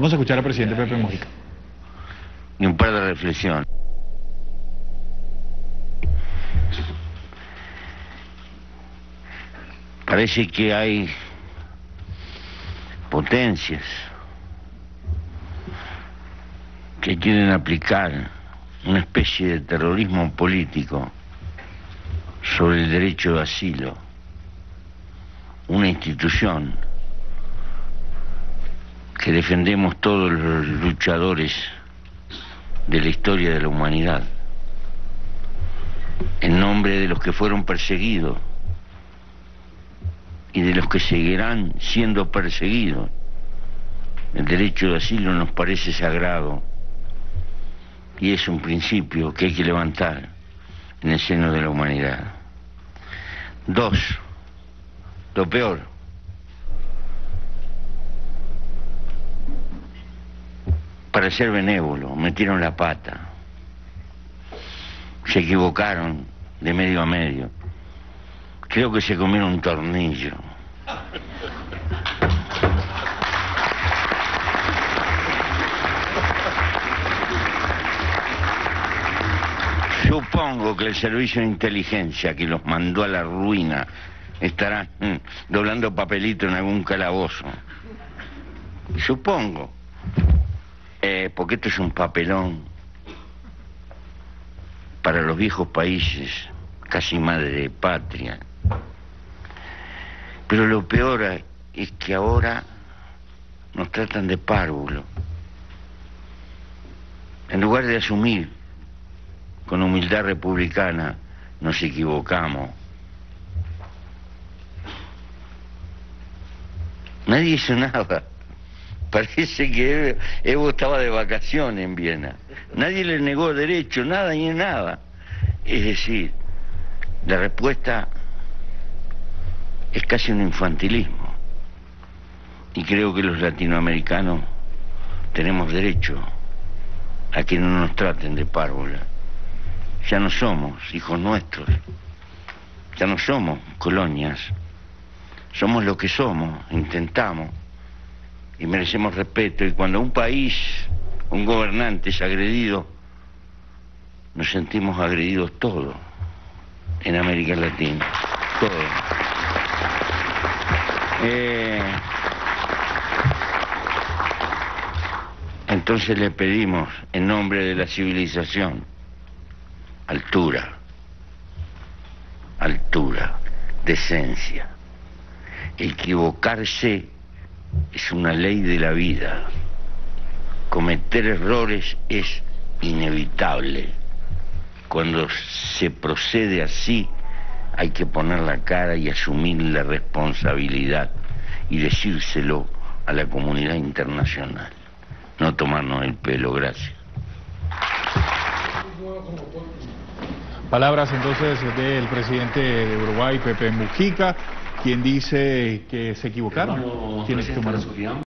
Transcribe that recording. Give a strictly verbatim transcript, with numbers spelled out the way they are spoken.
Vamos a escuchar al presidente Pepe Mujica. Y un par de reflexiones. Parece que hay potencias que quieren aplicar una especie de terrorismo político sobre el derecho de asilo, una institución que defendemos todos los luchadores de la historia de la humanidad, en nombre de los que fueron perseguidos y de los que seguirán siendo perseguidos. El derecho de asilo nos parece sagrado y es un principio que hay que levantar en el seno de la humanidad. Dos, lo peor, para ser benévolo, metieron la pata, se equivocaron de medio a medio, creo que se comieron un tornillo. Supongo que el servicio de inteligencia que los mandó a la ruina estará mm, doblando papelito en algún calabozo. Supongo. Eh, porque esto es un papelón para los viejos países, casi madre de patria. Pero lo peor es que ahora nos tratan de párvulo. En lugar de asumir con humildad republicana, nos equivocamos. Nadie hizo nada. Parece que Evo, Evo estaba de vacaciones en Viena. Nadie le negó derecho, nada ni nada. Es decir, la respuesta es casi un infantilismo. Y creo que los latinoamericanos tenemos derecho a que no nos traten de párvula. Ya no somos hijos nuestros, ya no somos colonias, somos lo que somos, intentamos y merecemos respeto. Y cuando un país, un gobernante es agredido, nos sentimos agredidos todos en América Latina, todos. Eh, entonces le pedimos, en nombre de la civilización, altura, altura, decencia. Equivocarse es una ley de la vida. Cometer errores es inevitable. Cuando se procede así, hay que poner la cara y asumir la responsabilidad y decírselo a la comunidad internacional. No tomarnos el pelo, gracias. Palabras entonces del presidente de Uruguay, Pepe Mujica, quien dice que se equivocaron. Quienes tomaron